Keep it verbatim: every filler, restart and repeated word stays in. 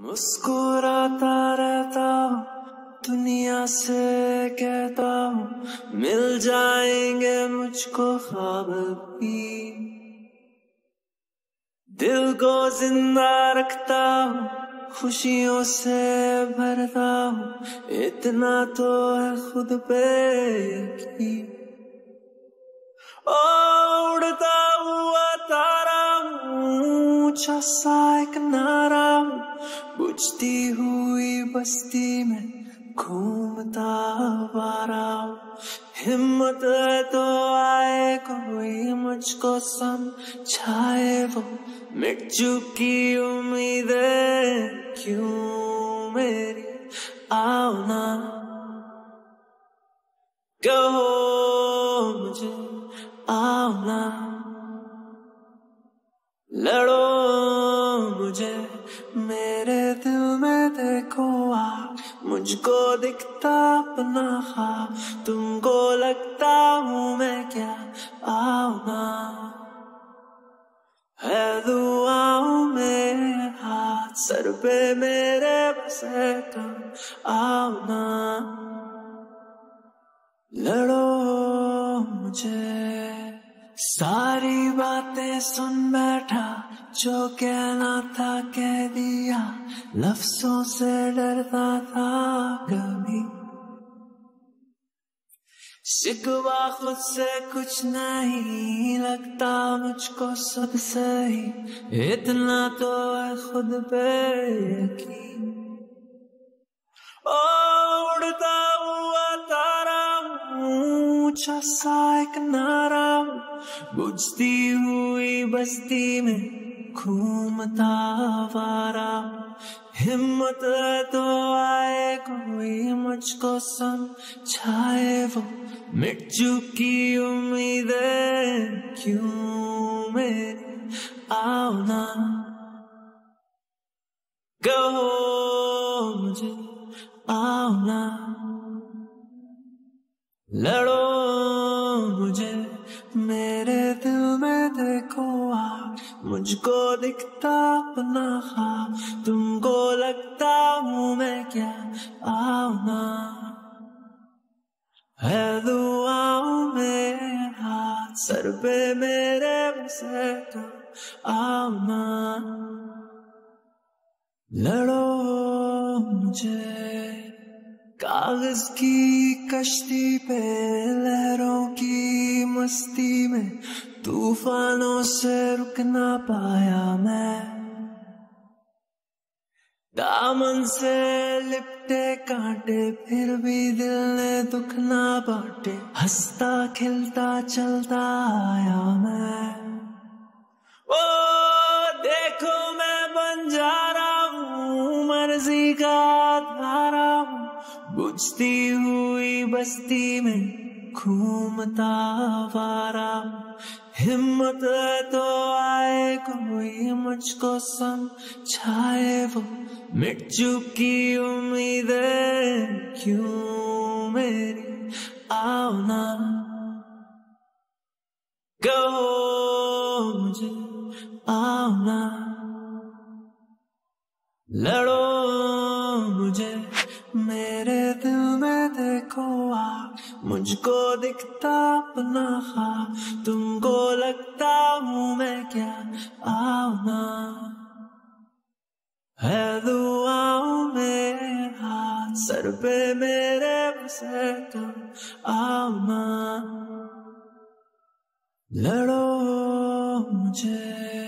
मुस्कुराता रहता हूँ, दुनिया से कहता हूँ मिल जाएंगे मुझको ख्वाब भी। दिल को जिंदा रखता हूँ, खुशियों से भरता हूँ, इतना तो है खुद पे यकीन। ओ उड़ता हुआ तारा हूँ, ऊंचा सा एक नारा हूँ, बुझती हुई बस्ती में घूमता आवारा हूँ। हिम्मत है तो आए कोई मुझको समझाए, वो मिट चुकी उम्मीदें क्यों मेरी। आओ ना कहो मुझे, आओ ना लड़ो मुझे, मेरे दिल में देखो आग, मुझको दिखता अपना ख्वाब, तुमको लगता हूँ मैं क्या। आओ ना है दुआओं में हाथ, सर पे मेरे बस है कम। आओ ना लड़ो मुझे, सारी बातें सुन बैठा, जो कहना था कह दिया, लफ्जों से डरता था कभी। शिकवा खुद से कुछ नहीं, लगता मुझको सब सही, इतना तो है खुद पे यकीन। ओ उड़ता हुआ तारा हूँ, ऊंचा सा एक नारा हूँ, बुझती हुई बस्ती में घूमता आवारा हूँ। हिम्मत है तो आए कोई मुझको समझाए, वो मिट चुकी उम्मीदें क्यों मेरी। आओ ना कहो मुझे, आओ ना लड़ो मुझे, मेरे दिल में देखो आग, मुझको दिखता अपना ख्वाब, तुमको लगता हूँ मैं क्या। आओ ना है दुआओं में हाथ, सर पे मेरे बस है कम। आओ ना लड़ो मुझे, कागज की कश्ती पे लहरों की मस्ती में, तूफानों से रुक ना पाया मैं। दामन से लिपटे कांटे, फिर भी दिल ने दुख ना बांटे, हंसता खिलता चलता आया मैं। ओ देखो मैं बंजारा हूँ, मर्जी का धारा हूँ, बुझती हुई बस्ती में घूमता आवारा हूँ। हिम्मत है तो आए कोई मुझको समझाए, वो मिट चुकी उम्मीदें क्यों मेरी। आओ ना कहो मुझे, आओ ना लड़ो मुझे, मेरे दिल में देखो आग, मुझको दिखता अपना ख्वाब, तुमको लगता हूँ मैं क्या। आओ ना है दुआओं में हाथ, सर पे मेरे बस है कम। आओ ना लड़ो मुझे।